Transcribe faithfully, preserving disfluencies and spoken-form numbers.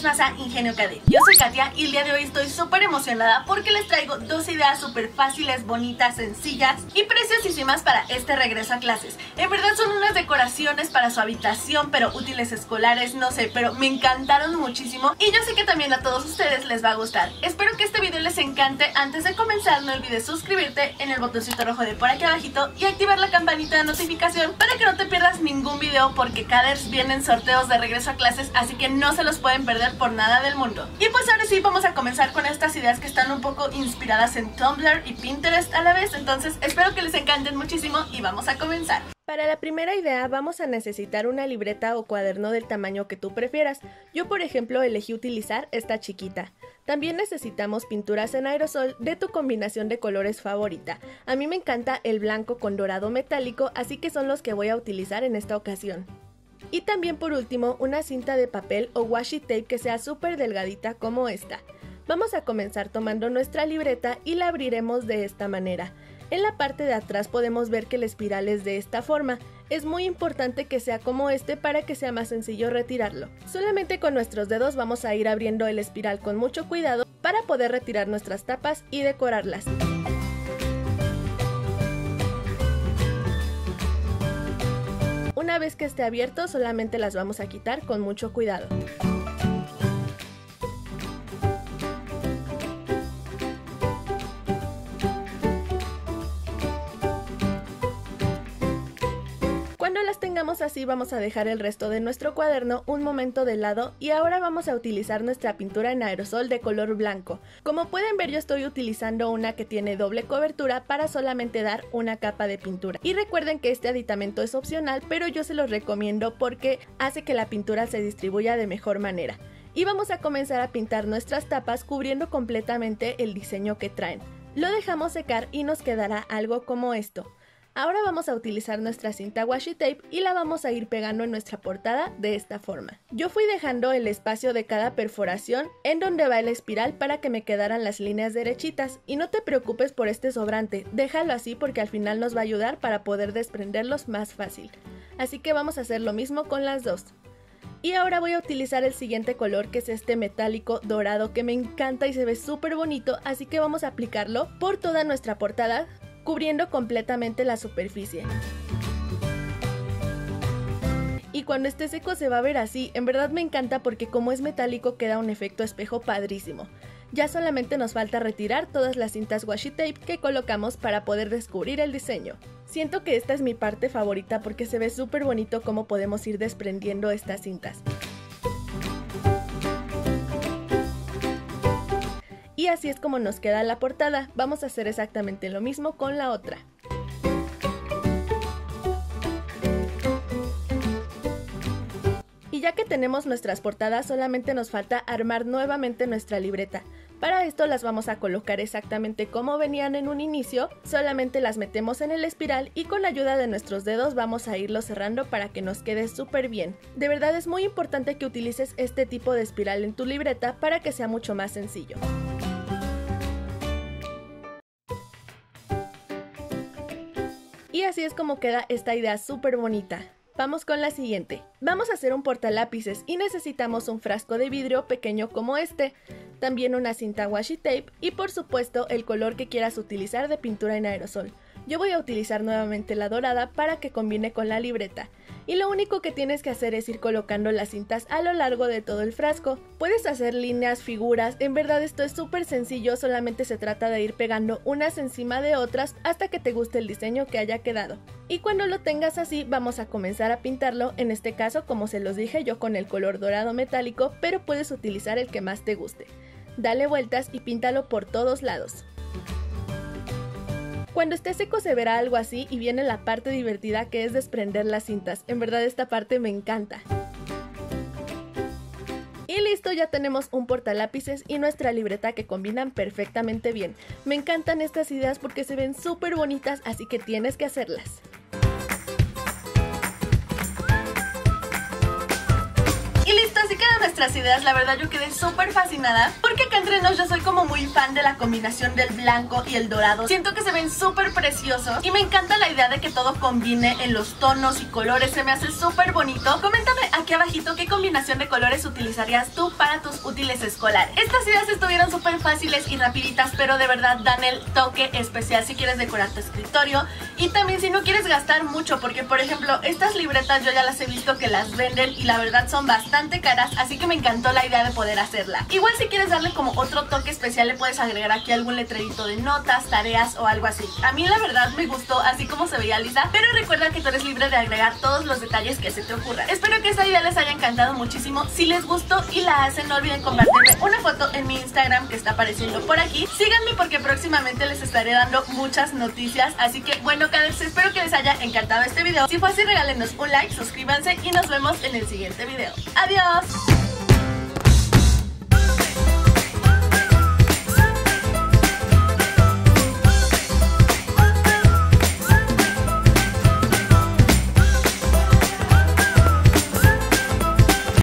más a Ingenio K D. Yo soy Katia y el día de hoy estoy súper emocionada porque les traigo dos ideas súper fáciles, bonitas, sencillas y preciosísimas para este regreso a clases. En verdad son unas decoraciones para su habitación, pero útiles escolares, no sé, pero me encantaron muchísimo y yo sé que también a todos ustedes les va a gustar. Espero que este video les encante. Antes de comenzar, no olvides suscribirte en el botoncito rojo de por aquí abajito y activar la campanita de notificación para que no te pierdas ningún video, porque cada vez vienen sorteos de regreso a clases, así que no se los pueden perder por nada del mundo. Y pues ahora sí vamos a comenzar con estas ideas que están un poco inspiradas en Tumblr y Pinterest a la vez, entonces espero que les encanten muchísimo y vamos a comenzar. Para la primera idea vamos a necesitar una libreta o cuaderno del tamaño que tú prefieras. Yo por ejemplo elegí utilizar esta chiquita. También necesitamos pinturas en aerosol de tu combinación de colores favorita. A mí me encanta el blanco con dorado metálico, así que son los que voy a utilizar en esta ocasión. Y también por último una cinta de papel o washi tape que sea súper delgadita como esta. Vamos a comenzar tomando nuestra libreta y la abriremos de esta manera. En la parte de atrás podemos ver que el espiral es de esta forma. Es muy importante que sea como este para que sea más sencillo retirarlo. Solamente con nuestros dedos vamos a ir abriendo el espiral con mucho cuidado para poder retirar nuestras tapas y decorarlas. Una vez que esté abierto, solamente las vamos a quitar con mucho cuidado. Cuando las tengamos así, vamos a dejar el resto de nuestro cuaderno un momento de lado y ahora vamos a utilizar nuestra pintura en aerosol de color blanco. Como pueden ver, yo estoy utilizando una que tiene doble cobertura para solamente dar una capa de pintura. Y recuerden que este aditamento es opcional, pero yo se los recomiendo porque hace que la pintura se distribuya de mejor manera. Y vamos a comenzar a pintar nuestras tapas cubriendo completamente el diseño que traen. Lo dejamos secar y nos quedará algo como esto. Ahora vamos a utilizar nuestra cinta washi tape y la vamos a ir pegando en nuestra portada de esta forma. Yo fui dejando el espacio de cada perforación en donde va el espiral para que me quedaran las líneas derechitas, y no te preocupes por este sobrante, déjalo así porque al final nos va a ayudar para poder desprenderlos más fácil. Así que vamos a hacer lo mismo con las dos. Y ahora voy a utilizar el siguiente color, que es este metálico dorado que me encanta y se ve súper bonito, así que vamos a aplicarlo por toda nuestra portada, cubriendo completamente la superficie. Y cuando esté seco se va a ver así. En verdad me encanta porque como es metálico queda un efecto espejo padrísimo. Ya solamente nos falta retirar todas las cintas washi tape que colocamos para poder descubrir el diseño. Siento que esta es mi parte favorita porque se ve súper bonito cómo podemos ir desprendiendo estas cintas. Y así es como nos queda la portada. Vamos a hacer exactamente lo mismo con la otra. Y ya que tenemos nuestras portadas, solamente nos falta armar nuevamente nuestra libreta. Para esto las vamos a colocar exactamente como venían en un inicio, solamente las metemos en el espiral y con la ayuda de nuestros dedos vamos a irlo cerrando para que nos quede súper bien. De verdad es muy importante que utilices este tipo de espiral en tu libreta para que sea mucho más sencillo. Y así es como queda esta idea súper bonita. Vamos con la siguiente. Vamos a hacer un portalápices y necesitamos un frasco de vidrio pequeño como este, también una cinta washi tape y por supuesto el color que quieras utilizar de pintura en aerosol. Yo voy a utilizar nuevamente la dorada para que combine con la libreta. Y lo único que tienes que hacer es ir colocando las cintas a lo largo de todo el frasco. Puedes hacer líneas, figuras, en verdad esto es súper sencillo, solamente se trata de ir pegando unas encima de otras hasta que te guste el diseño que haya quedado. Y cuando lo tengas así vamos a comenzar a pintarlo, en este caso como se los dije yo con el color dorado metálico, pero puedes utilizar el que más te guste. Dale vueltas y píntalo por todos lados. Cuando esté seco se verá algo así y viene la parte divertida que es desprender las cintas. En verdad esta parte me encanta. Y listo, ya tenemos un portalápices y nuestra libreta que combinan perfectamente bien. Me encantan estas ideas porque se ven súper bonitas, así que tienes que hacerlas. Y listo, así quedan nuestras ideas, la verdad yo quedé súper fascinada porque acá entre nos yo soy como muy fan de la combinación del blanco y el dorado. Siento que se ven súper preciosos y me encanta la idea de que todo combine en los tonos y colores, se me hace súper bonito. Coméntame aquí abajito qué combinación de colores utilizarías tú para tus útiles escolares. Estas ideas estuvieron súper fáciles y rapiditas, pero de verdad dan el toque especial si quieres decorar tu escritorio y también si no quieres gastar mucho, porque por ejemplo estas libretas yo ya las he visto que las venden y la verdad son bastante caras, así que me encantó la idea de poder hacerla. Igual si quieres darle como otro toque especial le puedes agregar aquí algún letrerito de notas, tareas o algo así. A mí la verdad me gustó así como se veía lisa, pero recuerda que tú eres libre de agregar todos los detalles que se te ocurran. Espero que esta idea les haya encantado muchísimo. Si les gustó y la hacen, no olviden compartirme una foto en mi Instagram que está apareciendo por aquí. Síganme porque próximamente les estaré dando muchas noticias, así que bueno, cadets, espero que les haya encantado este video. Si fue así, regálenos un like, suscríbanse y nos vemos en el siguiente video. ¡Adiós!